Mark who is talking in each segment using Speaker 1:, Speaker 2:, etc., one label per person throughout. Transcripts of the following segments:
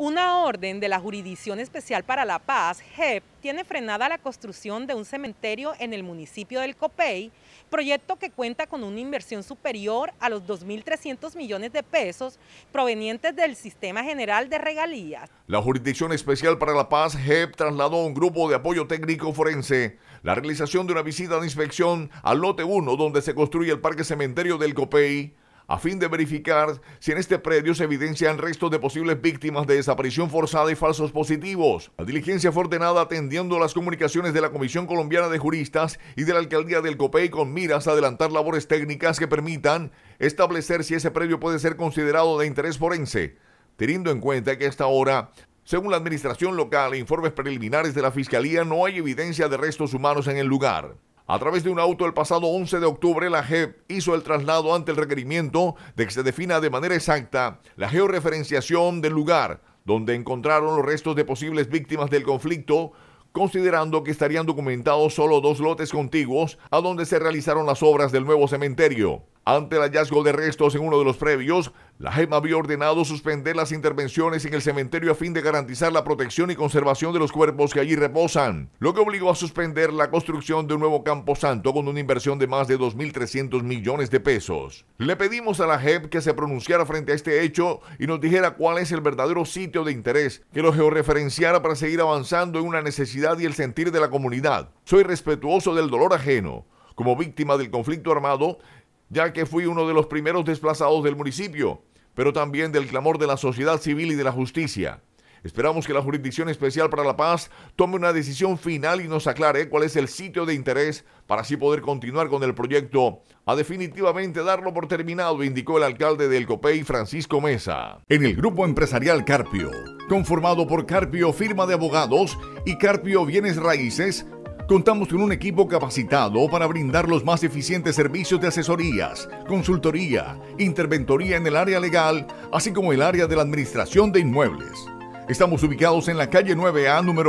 Speaker 1: Una orden de la Jurisdicción Especial para la Paz, JEP, tiene frenada la construcción de un cementerio en el municipio del Copey, proyecto que cuenta con una inversión superior a los 2.300 millones de pesos provenientes del Sistema General de Regalías.
Speaker 2: La Jurisdicción Especial para la Paz, JEP, trasladó a un grupo de apoyo técnico forense la realización de una visita de inspección al lote 1 donde se construye el Parque Cementerio del Copey, a fin de verificar si en este predio se evidencian restos de posibles víctimas de desaparición forzada y falsos positivos. La diligencia fue ordenada atendiendo las comunicaciones de la Comisión Colombiana de Juristas y de la Alcaldía del Copey con miras a adelantar labores técnicas que permitan establecer si ese predio puede ser considerado de interés forense, teniendo en cuenta que hasta ahora, según la administración local e informes preliminares de la Fiscalía, no hay evidencia de restos humanos en el lugar. A través de un auto el pasado 11 de octubre, la JEP hizo el traslado ante el requerimiento de que se defina de manera exacta la georreferenciación del lugar donde encontraron los restos de posibles víctimas del conflicto, considerando que estarían documentados solo 2 lotes contiguos a donde se realizaron las obras del nuevo cementerio. Ante el hallazgo de restos en uno de los previos, la JEP había ordenado suspender las intervenciones en el cementerio a fin de garantizar la protección y conservación de los cuerpos que allí reposan, lo que obligó a suspender la construcción de un nuevo camposanto con una inversión de más de 2.300 millones de pesos. Le pedimos a la JEP que se pronunciara frente a este hecho y nos dijera cuál es el verdadero sitio de interés, que lo georreferenciara para seguir avanzando en una necesidad y el sentir de la comunidad. Soy respetuoso del dolor ajeno, como víctima del conflicto armado, ya que fui uno de los primeros desplazados del municipio, pero también del clamor de la sociedad civil y de la justicia. Esperamos que la Jurisdicción Especial para la Paz tome una decisión final y nos aclare cuál es el sitio de interés para así poder continuar con el proyecto, a definitivamente darlo por terminado, indicó el alcalde del Copey, Francisco Mesa. En el grupo empresarial Carpio, conformado por Carpio Firma de Abogados y Carpio Bienes Raíces, contamos con un equipo capacitado para brindar los más eficientes servicios de asesorías, consultoría, interventoría en el área legal, así como el área de la administración de inmuebles. Estamos ubicados en la calle 9A, número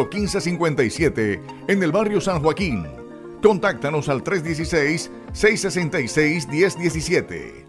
Speaker 2: 1557, en el barrio San Joaquín. Contáctanos al 316-666-1017.